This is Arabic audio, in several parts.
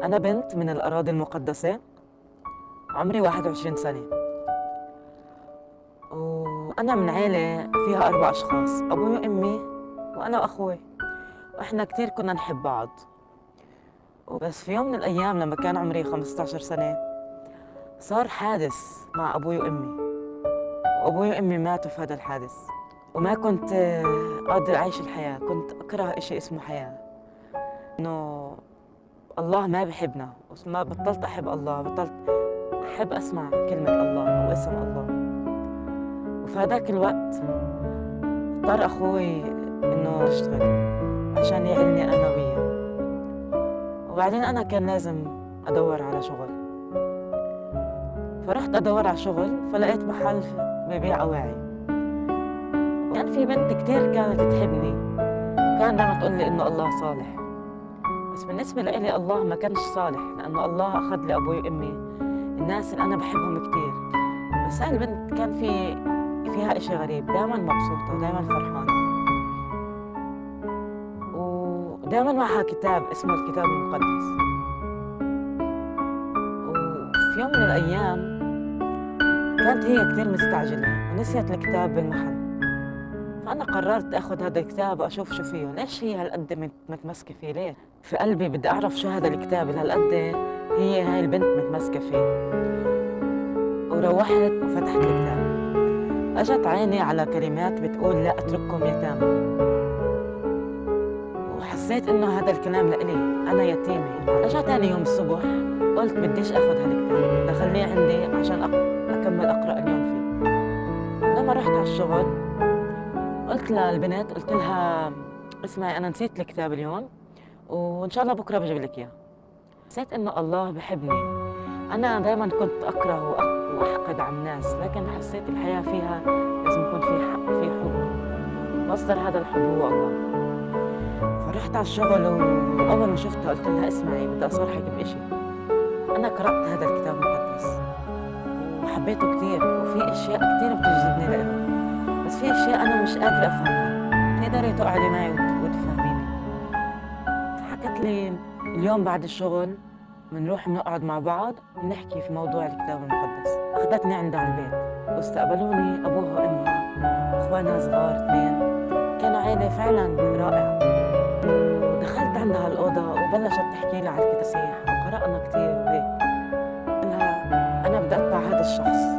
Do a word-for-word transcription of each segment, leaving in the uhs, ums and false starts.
أنا بنت من الأراضي المقدسة، عمري واحد وعشرين سنة، وأنا من عيلة فيها أربع أشخاص، أبوي وأمي وأنا وأخوي، وإحنا كتير كنا نحب بعض. وبس في يوم من الأيام لما كان عمري خمسة عشر سنة صار حادث مع أبوي وأمي، وأبوي وأمي ماتوا في هذا الحادث، وما كنت قادر أعيش الحياة، كنت أكره إشي اسمه حياة، إنه الله ما بحبنا، وما بطلت أحب الله، بطلت أحب أسمع كلمة الله أو اسم الله. وفي هذاك الوقت اضطر أخوي إنه يشتغل عشان يعيني أنا وياه، وبعدين أنا كان لازم أدور على شغل، فرحت أدور على شغل فلقيت محل ببيع أواعي. كان في بنت كتير كانت تحبني، كان دائما تقول لي إنه الله صالح، بس بالنسبة لي الله ما كانش صالح، لأنه الله أخذ لي أبوي وأمي، الناس اللي أنا بحبهم كتير. بس هاي البنت كان في فيها إشي غريب، دائما مبسوطة ودائما فرحانة، ودائما معها كتاب اسمه الكتاب المقدس. وفي يوم من الأيام كانت هي كتير مستعجلة ونسيت الكتاب بالمحل، فأنا قررت أخذ هذا الكتاب وأشوف شو فيه، ليش هي هالقد متمسكة فيه، ليه؟ في قلبي بدي أعرف شو هذا الكتاب اللي هالقد هي هاي البنت متمسكة فيه. وروحت وفتحت الكتاب، أجت عيني على كلمات بتقول لا أترككم يتامى، وحسيت إنه هذا الكلام لإلي، أنا يتيمة. أجت تاني يوم الصبح قلت بديش أخذ هالكتاب، دخلنيه عندي عشان أكمل أقرأ اليوم فيه. لما رحت على الشغل قلت للبنت، قلت لها اسمعي أنا نسيت الكتاب اليوم وإن شاء الله بكرة بجيب لك إياه. حسيت إنه الله بحبني. أنا دائما كنت أكره وأحقد على الناس، لكن حسيت الحياة فيها لازم يكون في حق، في حب، مصدر هذا الحب هو الله. فرحت على الشغل وأول ما شفتها قلت لها اسمعي بدي أصارحك بإشي، أنا قرأت هذا الكتاب المقدس وحبيته كتير، وفي أشياء كتير بتجذبني له، بس في أشياء أنا مش قادرة أفهمها، تقدري تقعدي معي وتفهميني. فحكت لي اليوم بعد الشغل بنروح بنقعد مع بعض ونحكي في موضوع الكتاب المقدس. أخذتني عندها على البيت واستقبلوني أبوها وأمها وإخوانها صغار اثنين، كانوا عيلة فعلا رائعة. ودخلت عندها الأوضة وبلشت تحكي لي على الكتاب وقرأنا كتير وهيك. قلت لها أنا بدي أتبع هذا الشخص.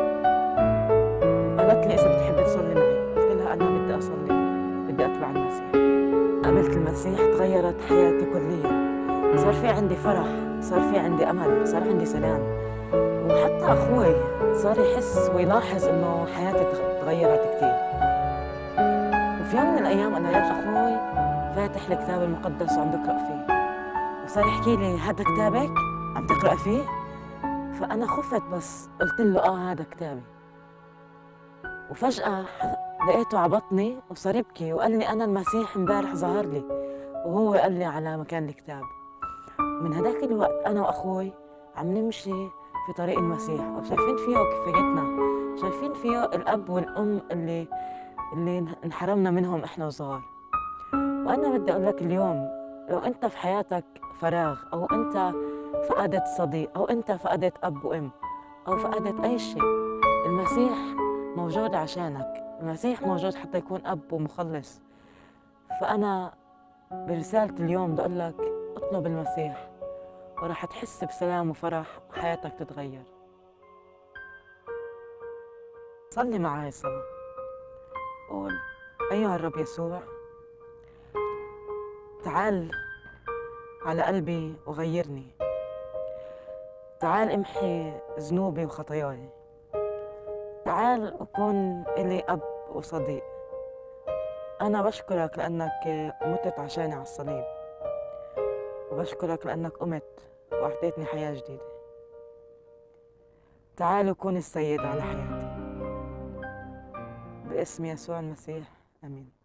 قالت لي إذا بتحبي تصلي معي، قلت لها أنا بدي أصلي، بدي أتبع المسيح. قابلت المسيح تغيرت حياتي كليا، صار في عندي فرح، صار في عندي أمل، صار عندي سلام. وحتى أخوي صار يحس ويلاحظ إنه حياتي تغيرت كتير. وفي يوم من الأيام أنا لقيت أخوي فاتح الكتاب المقدس وعم بقرأ فيه، وصار يحكي لي هذا كتابك؟ عم تقرأ فيه؟ فأنا خفت بس قلت له آه هذا كتابي. وفجأة لقيته عبطني وصار يبكي وقال لي أنا المسيح امبارح ظهر لي وهو قال لي على مكان الكتاب. من هداك الوقت أنا وأخوي عم نمشي في طريق المسيح، وشايفين فيه كفايتنا، شايفين فيه الأب والأم اللي اللي انحرمنا منهم إحنا وصغار. وأنا بدي أقول لك اليوم لو أنت في حياتك فراغ، أو أنت فقدت صديق، أو أنت فقدت أب وأم، أو فقدت أي شيء، المسيح موجود عشانك، المسيح موجود حتى يكون أب ومخلص. فأنا برسالة اليوم بدي أقول لك اطلب المسيح وراح تحس بسلام وفرح وحياتك تتغير. صلي معي الصلاة، قول أيها الرب يسوع تعال على قلبي وغيرني، تعال امحي ذنوبي وخطاياي، تعال وكون إلي أب وصديق. أنا بشكرك لأنك متت عشاني على الصليب، وبشكرك لأنك قمت وأعطيتني حياة جديدة. تعال وكون السيد على حياتي، باسم يسوع المسيح، آمين.